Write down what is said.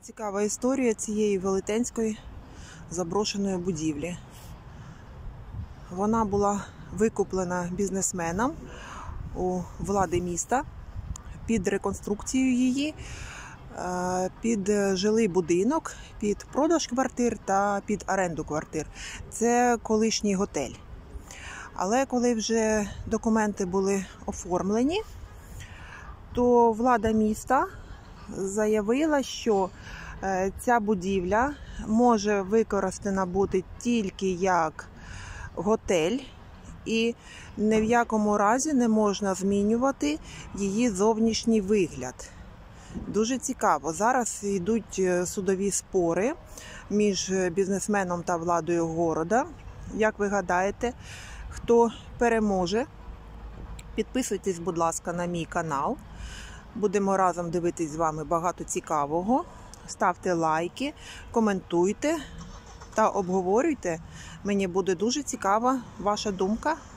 Цікава історія цієї велетенської заброшеної будівлі. Вона була викуплена бізнесменом у влади міста під реконструкцію її, під жилий будинок, під продаж квартир та під оренду квартир. Це колишній готель. Але коли вже документи були оформлені, то влада міста заявила, що ця будівля може використана бути тільки як готель і ні в якому разі не можна змінювати її зовнішній вигляд. Дуже цікаво. Зараз йдуть судові спори між бізнесменом та владою города. Як ви гадаєте, хто переможе? Підписуйтесь, будь ласка, на мій канал. Будемо разом дивитись з вами багато цікавого. Ставте лайки, коментуйте та обговорюйте. Мені буде дуже цікава ваша думка.